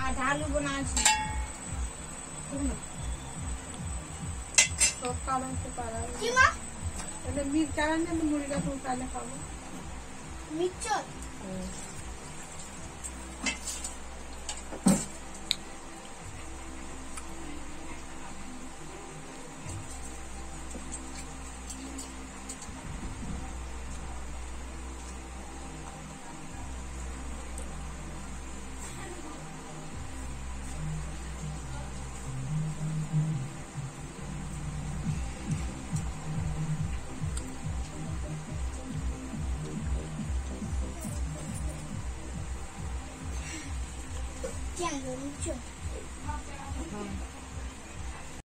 আধা আলু বনাইছো সব কামাইতে পারা কি মা এটা মিট কারণে মুড়িটা তো উঠালে খাবো মিচর酱油米酒。